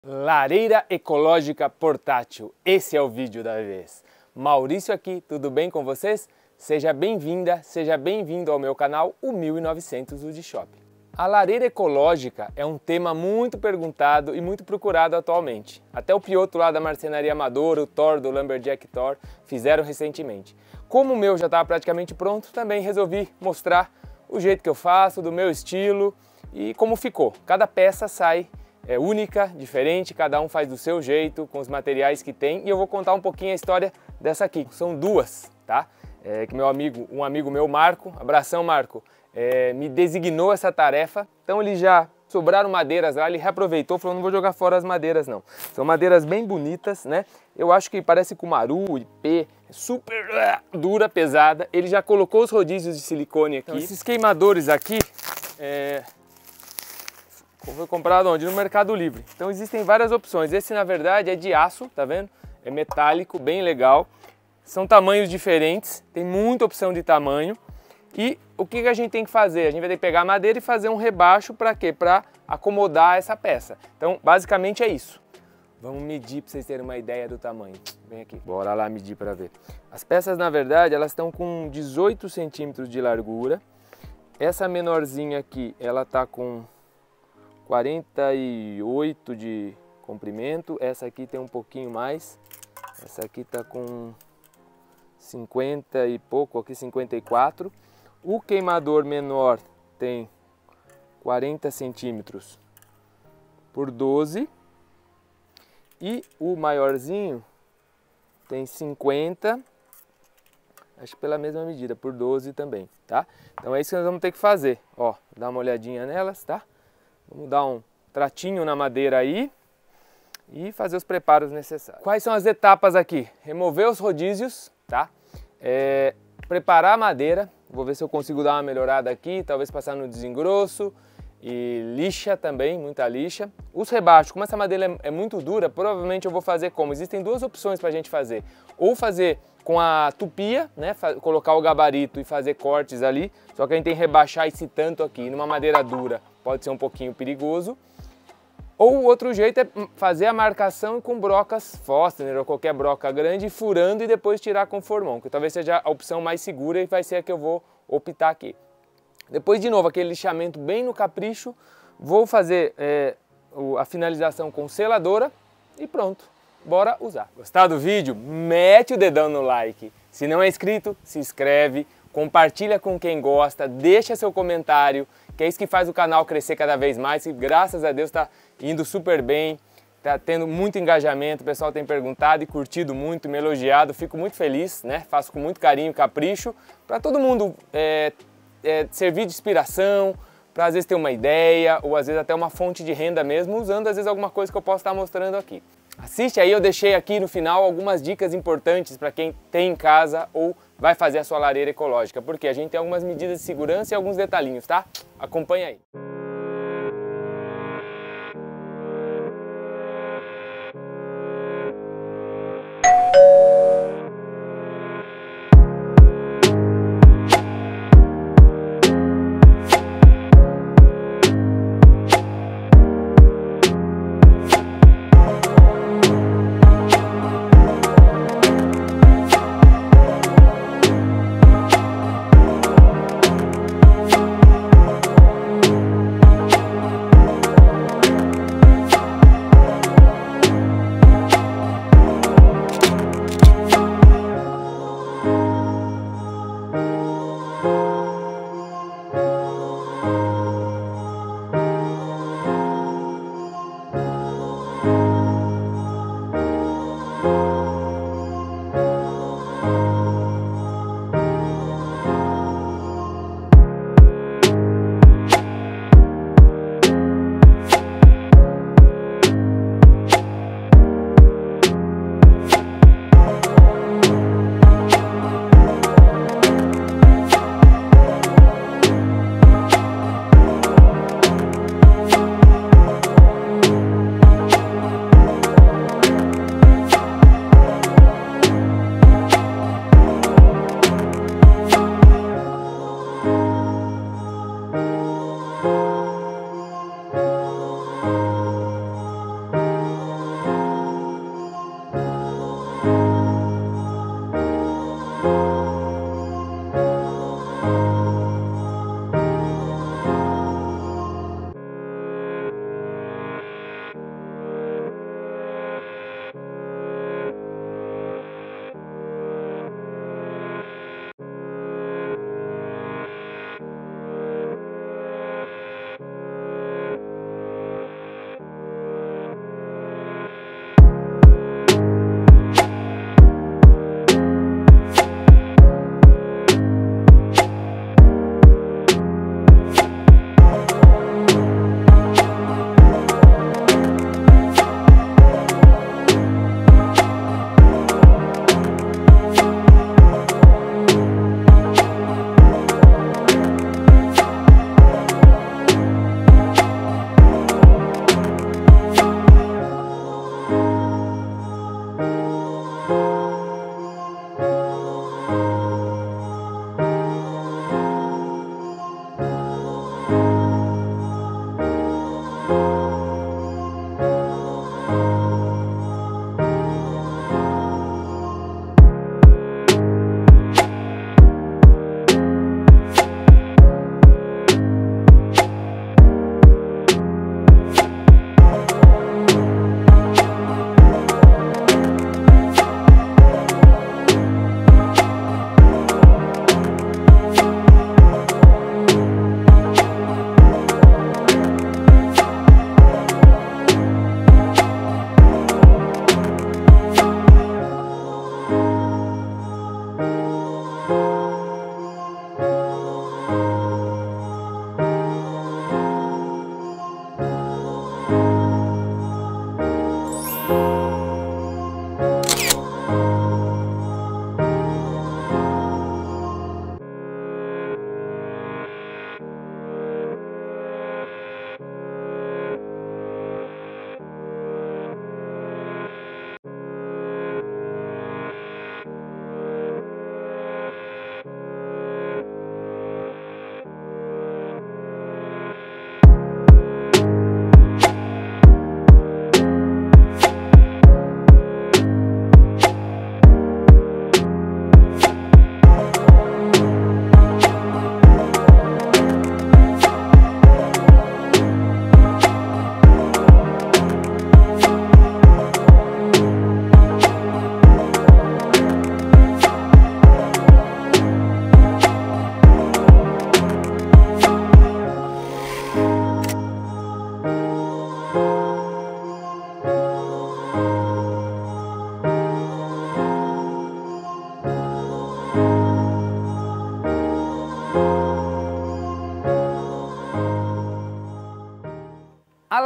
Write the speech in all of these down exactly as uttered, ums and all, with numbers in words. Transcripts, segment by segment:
Lareira ecológica portátil, esse é o vídeo da vez. Maurício aqui, tudo bem com vocês? Seja bem-vinda, seja bem-vindo ao meu canal, o mil e novecentos Woodshop. A lareira ecológica é um tema muito perguntado e muito procurado atualmente. Até o Piotr lá da Marcenaria Amadora, o Thor do Lumberjack Thor, fizeram recentemente. Como o meu já estava praticamente pronto, também resolvi mostrar o jeito que eu faço, do meu estilo e como ficou. Cada peça sai é única, diferente, cada um faz do seu jeito, com os materiais que tem, e eu vou contar um pouquinho a história dessa aqui. São duas, tá? É, que meu amigo, um amigo meu, Marco, abração Marco, é, me designou essa tarefa, então ele já sobraram madeiras lá, ele reaproveitou, falou, não vou jogar fora as madeiras não. São madeiras bem bonitas, né? Eu acho que parece cumaru, ipê, super uh, dura, pesada. Ele já colocou os rodízios de silicone aqui. Então, esses queimadores aqui, é... foi comprado onde? No Mercado Livre. Então existem várias opções. Esse na verdade é de aço, tá vendo? É metálico, bem legal. São tamanhos diferentes, tem muita opção de tamanho. E o que a gente tem que fazer? A gente vai ter que pegar a madeira e fazer um rebaixo para quê? Para acomodar essa peça. Então basicamente é isso. Vamos medir para vocês terem uma ideia do tamanho. Vem aqui, bora lá medir para ver. As peças na verdade elas estão com dezoito centímetros de largura. Essa menorzinha aqui, ela tá com quarenta e oito de comprimento, essa aqui tem um pouquinho mais, essa aqui tá com cinquenta e pouco, aqui cinquenta e quatro. O queimador menor tem quarenta centímetros por doze e o maiorzinho tem cinquenta, acho que pela mesma medida, por doze também, tá? Então é isso que nós vamos ter que fazer, ó, dá uma olhadinha nelas, tá? Vamos dar um tratinho na madeira aí e fazer os preparos necessários. Quais são as etapas aqui? Remover os rodízios, tá? É, preparar a madeira, vou ver se eu consigo dar uma melhorada aqui, talvez passar no desengrosso e lixa também, muita lixa. Os rebaixos, como essa madeira é, é muito dura, provavelmente eu vou fazer como? Existem duas opções para a gente fazer. Ou fazer com a tupia, né? Colocar o gabarito e fazer cortes ali, só que a gente tem que rebaixar esse tanto aqui, numa madeira dura. Pode ser um pouquinho perigoso. Ou o outro jeito é fazer a marcação com brocas Forstner ou qualquer broca grande, furando e depois tirar com formão, que talvez seja a opção mais segura e vai ser a que eu vou optar aqui. Depois, de novo, aquele lixamento bem no capricho, vou fazer é, a finalização com seladora e pronto, bora usar. Gostou do vídeo? Mete o dedão no like. Se não é inscrito, se inscreve, compartilha com quem gosta, deixa seu comentário, que é isso que faz o canal crescer cada vez mais, e graças a Deus está indo super bem, está tendo muito engajamento, o pessoal tem perguntado e curtido muito, me elogiado, fico muito feliz, né? Faço com muito carinho e capricho, para todo mundo é, é, servir de inspiração, para às vezes ter uma ideia, ou às vezes até uma fonte de renda mesmo, usando às vezes alguma coisa que eu posso estar mostrando aqui. Assiste aí, eu deixei aqui no final algumas dicas importantes para quem tem em casa ou vai fazer a sua lareira ecológica, porque a gente tem algumas medidas de segurança e alguns detalhinhos, tá? Acompanha aí.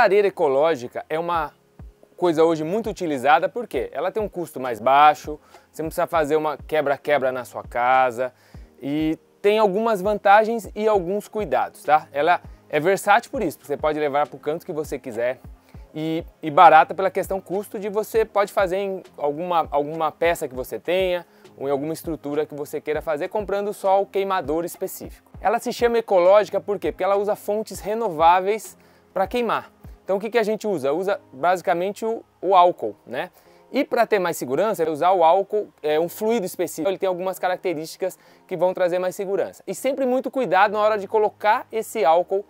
lareira ecológica é uma coisa hoje muito utilizada porque ela tem um custo mais baixo, você não precisa fazer uma quebra-quebra na sua casa e tem algumas vantagens e alguns cuidados, tá? Ela é versátil por isso, você pode levar para o canto que você quiser e, e barata pela questão custo de você pode fazer em alguma, alguma peça que você tenha ou em alguma estrutura que você queira fazer comprando só o queimador específico. Ela se chama ecológica por quê? Porque ela usa fontes renováveis para queimar. Então o que, que a gente usa? Usa basicamente o, o álcool, né? E para ter mais segurança, usar o álcool é um fluido específico, ele tem algumas características que vão trazer mais segurança. E sempre muito cuidado na hora de colocar esse álcool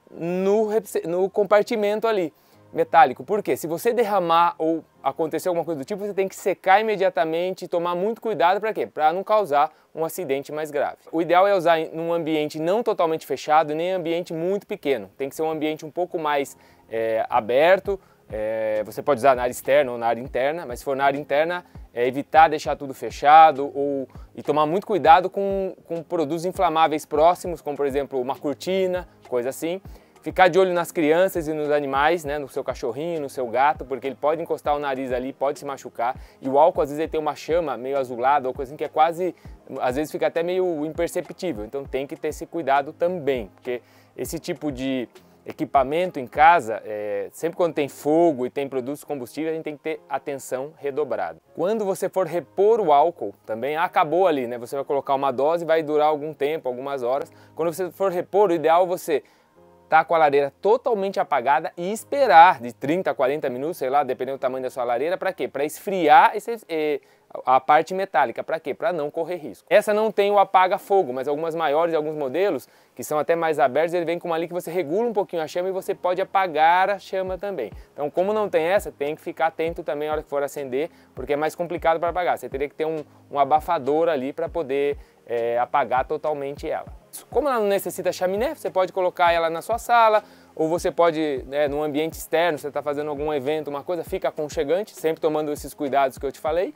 no, no compartimento ali, metálico. Por quê? Se você derramar ou acontecer alguma coisa do tipo, você tem que secar imediatamente e tomar muito cuidado para quê? Para não causar um acidente mais grave. O ideal é usar em um ambiente não totalmente fechado, nem ambiente muito pequeno. Tem que ser um ambiente um pouco mais é, aberto. É, você pode usar na área externa ou na área interna, mas se for na área interna, é evitar deixar tudo fechado ou, e tomar muito cuidado com, com produtos inflamáveis próximos, como por exemplo uma cortina, coisa assim. Ficar de olho nas crianças e nos animais, né, no seu cachorrinho, no seu gato, porque ele pode encostar o nariz ali, pode se machucar. E o álcool às vezes ele tem uma chama meio azulada ou coisa assim que é quase, às vezes fica até meio imperceptível. Então tem que ter esse cuidado também, porque esse tipo de equipamento em casa, é, sempre quando tem fogo e tem produtos combustíveis, a gente tem que ter atenção redobrada. Quando você for repor o álcool, também acabou ali, né? Você vai colocar uma dose e vai durar algum tempo, algumas horas. Quando você for repor, o ideal é você tá com a lareira totalmente apagada e esperar de trinta a quarenta minutos, sei lá, dependendo do tamanho da sua lareira, para quê? Para esfriar esse, eh, a parte metálica, para quê? Para não correr risco. Essa não tem o apaga-fogo, mas algumas maiores, alguns modelos, que são até mais abertos, ele vem com uma ali que você regula um pouquinho a chama e você pode apagar a chama também. Então, como não tem essa, tem que ficar atento também na hora que for acender, porque é mais complicado para apagar. Você teria que ter um, um abafador ali para poder é, apagar totalmente ela. Como ela não necessita chaminé, você pode colocar ela na sua sala, ou você pode, né, num ambiente externo, você está fazendo algum evento, uma coisa, fica aconchegante, sempre tomando esses cuidados que eu te falei.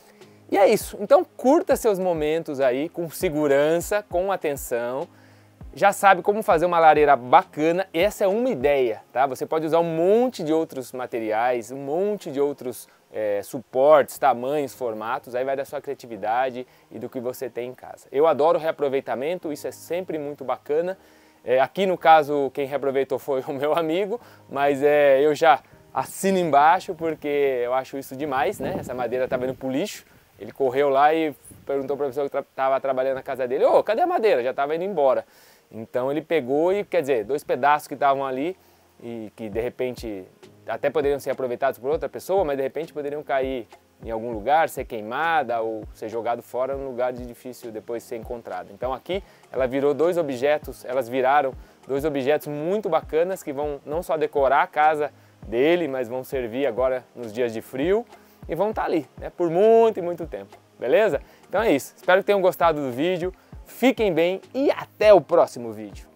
E é isso, então curta seus momentos aí com segurança, com atenção. Já sabe como fazer uma lareira bacana, essa é uma ideia, tá? Você pode usar um monte de outros materiais, um monte de outros é, suportes, tamanhos, formatos, aí vai da sua criatividade e do que você tem em casa. Eu adoro reaproveitamento, isso é sempre muito bacana. É, aqui no caso, quem reaproveitou foi o meu amigo, mas é, eu já assino embaixo porque eu acho isso demais, né? Essa madeira estava indo pro lixo, ele correu lá e perguntou para a pessoa que estava trabalhando na casa dele, ô, cadê a madeira? Já estava indo embora. Então ele pegou e, quer dizer, dois pedaços que estavam ali e que de repente até poderiam ser aproveitados por outra pessoa, mas de repente poderiam cair em algum lugar, ser queimada ou ser jogado fora num lugar de difícil depois ser encontrado. Então aqui ela virou dois objetos, elas viraram dois objetos muito bacanas que vão não só decorar a casa dele, mas vão servir agora nos dias de frio e vão estar ali, né, por muito e muito tempo, beleza? Então é isso, espero que tenham gostado do vídeo. Fiquem bem e até o próximo vídeo.